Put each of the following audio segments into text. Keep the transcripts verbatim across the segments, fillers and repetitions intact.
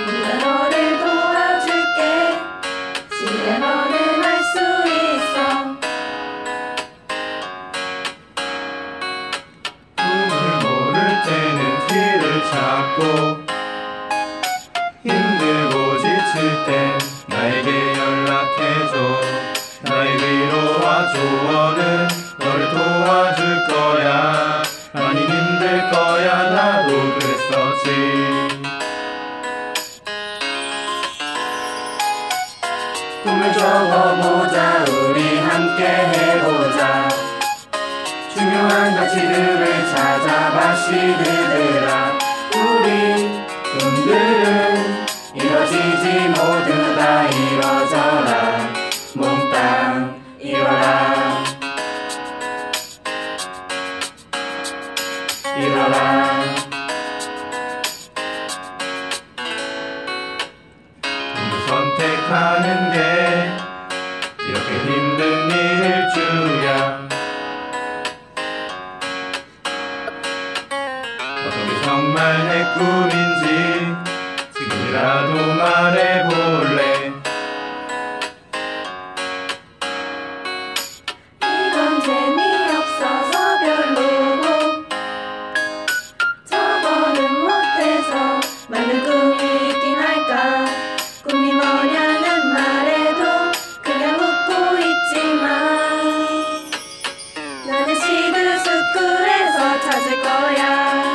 우리가 너를 도와줄게. 시대 너는 할 수 있어. 꿈을 모를 때는 길을 찾고 힘들고 지칠 땐 나에게 연락해줘. 나의 위로와 조언은 너를 도와줄 거야. 많이 힘들 거야. 나도 그랬었지. 꿈을 적어보자. 우리 함께 해보자. 중요한 가치들을 찾아봐 시드들아. 우리 꿈들은 이뤄지지 모두 다 이뤄져라. 몽땅 이뤄라. 이뤄라. 꿈을 선택하는 게 이렇게 힘든 일일 줄이야. 어떤 게 정말 내 꿈인지 지금이라도 말해볼래. 이건 재미없어서 별로고 저거는 못해서 많은 꿈이 있긴 할까. 꿈이 뭐냐는 말에도 그냥 웃고 있지만 나는 시드스쿨에서 찾을 거야.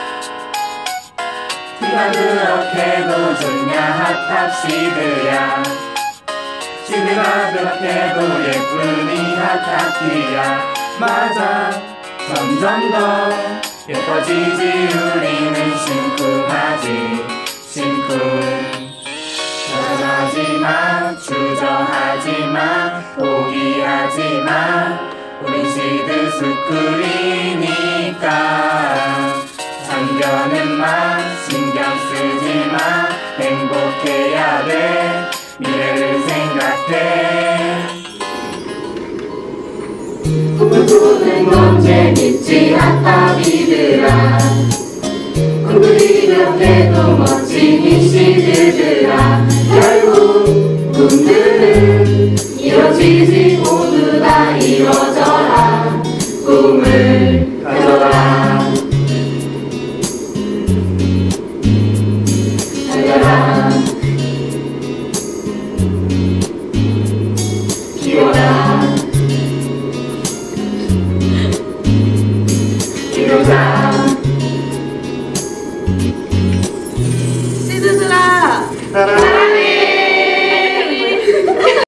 네가 그렇게도 좋냐 핫탑시드야. 시드가 그렇게도 예쁘니 핫탑티야. 맞아, 점점 더 예뻐지지. 우리는 심쿵하지 심쿵. 절망하지마 주저하지마 포기하지마. 우린 시드스쿨이니까. 참견은 마 신경 쓰지마. 행복해야 돼. 미래를 생각해. 꿈을 꾸는 건 재밌지 핫탑이들아. 꿈을 이렇게도 멋진 이 시드들아. 결국 꿈들은 이뤄지지 모두 다 이뤄져라. 꿈을 가져라. 달려라.